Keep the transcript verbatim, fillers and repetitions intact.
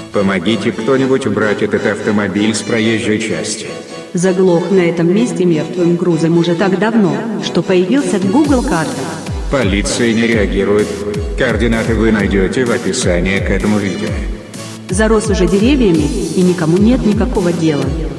Помогите кто-нибудь убрать этот автомобиль с проезжей части. Заглох на этом месте мертвым грузом уже так давно, что появился в Google картах. Полиция не реагирует. Координаты вы найдете в описании к этому видео. Зарос уже деревьями, и никому нет никакого дела.